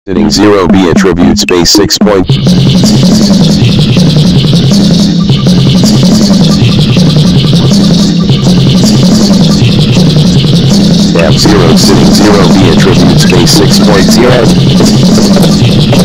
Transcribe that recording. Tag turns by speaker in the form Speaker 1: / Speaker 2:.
Speaker 1: Sitting 0B attribute space 6 point. F0 sitting 0B attribute space 6.0.